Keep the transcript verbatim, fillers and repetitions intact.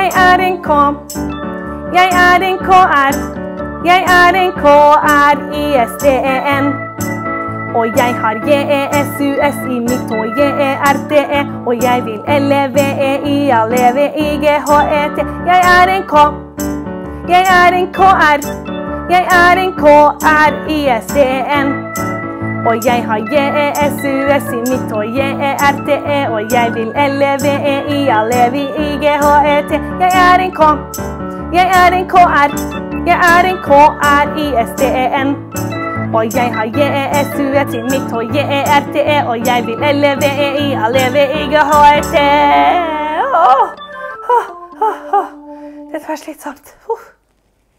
Jeg er en K. Jeg er en K R. Jeg er en K R I S T E N. Og jeg har J E S U S i mitt og J E R T E. Og jeg vil L E V E I A leve I G H E T. Jeg er en K. Jeg er en K R. Jeg er en K R I S T E N. Og jeg har J E S U S i mitt og J E R T E. Og jeg vil L E V E I A leve I G H E T. Jeg er en K. Jeg er en K R. Jeg er en K R I S T E N. Og jeg har J E S U S i mitt og J E R T E. Og jeg vil L E V E I A leve I G H E T. Åh, åh, åh, åh. Dette var slitsomt. Uh.